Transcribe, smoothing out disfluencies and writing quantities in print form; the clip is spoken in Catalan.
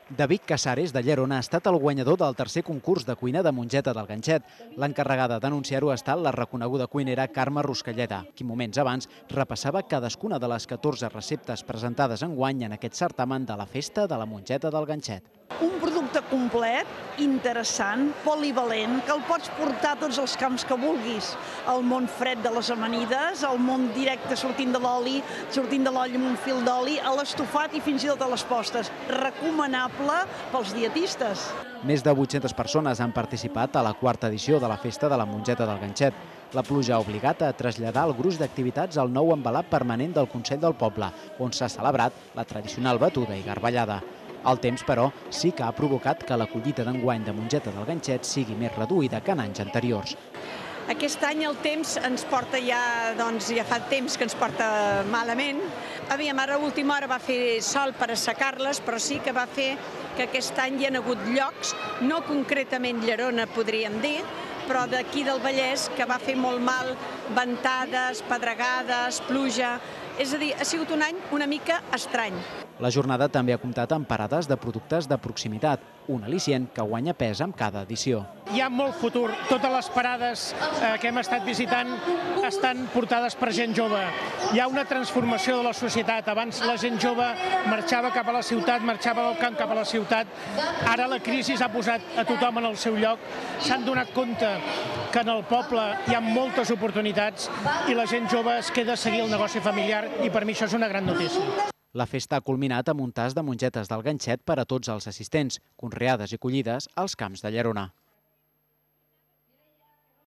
David Casares, de Llerona, ha estat el guanyador del tercer concurs de cuina de Mongeta del Ganxet. L'encarregada d'anunciar-ho ha estat la reconeguda cuinera Carme Ruscalleda, qui moments abans repassava cadascuna de les 14 receptes presentades enguany en aquest certamen de la Festa de la Mongeta del Ganxet. Un producte complet, interessant, polivalent, que el pots portar a tots els camps que vulguis. El món fred de les amanides, el món directe sortint de l'oli, sortint de l'olla amb un fil d'oli, a l'estofat i fins i tot a les postres. Recomanable pels dietistes. Més de 800 persones han participat a la quarta edició de la Festa de la Mongeta del Ganxet. La pluja ha obligat a traslladar el gruix d'activitats al nou envelat permanent del Consell del Poble, on s'ha celebrat la tradicional batuda i garballada. El temps, però, sí que ha provocat que la collita d'enguany de Mongeta del Ganxet sigui més reduïda que en anys anteriors. Aquest any el temps ens porta ja fa temps que ens porta malament. Aviam, ara a última hora va fer sol per assecar-les, però sí que va fer que aquest any hi ha hagut llocs, no concretament Llerona podríem dir, però d'aquí del Vallès que va fer molt mal, ventades, pedregades, pluja. És a dir, ha sigut un any una mica estrany. La jornada també ha comptat amb parades de productes de proximitat, un al·licient que guanya pes amb cada edició. Hi ha molt futur. Totes les parades que hem estat visitant estan portades per gent jove. Hi ha una transformació de la societat. Abans la gent jove marxava cap a la ciutat, marxava del camp cap a la ciutat. Ara la crisi ha posat a tothom en el seu lloc. S'han donat compte que en el poble hi ha moltes oportunitats i la gent jove es queda a seguir el negoci familiar i per mi això és una gran notícia. La festa ha culminat amb un tast de mongetes del Ganxet per a tots els assistents, conreades i collides als camps de Llerona.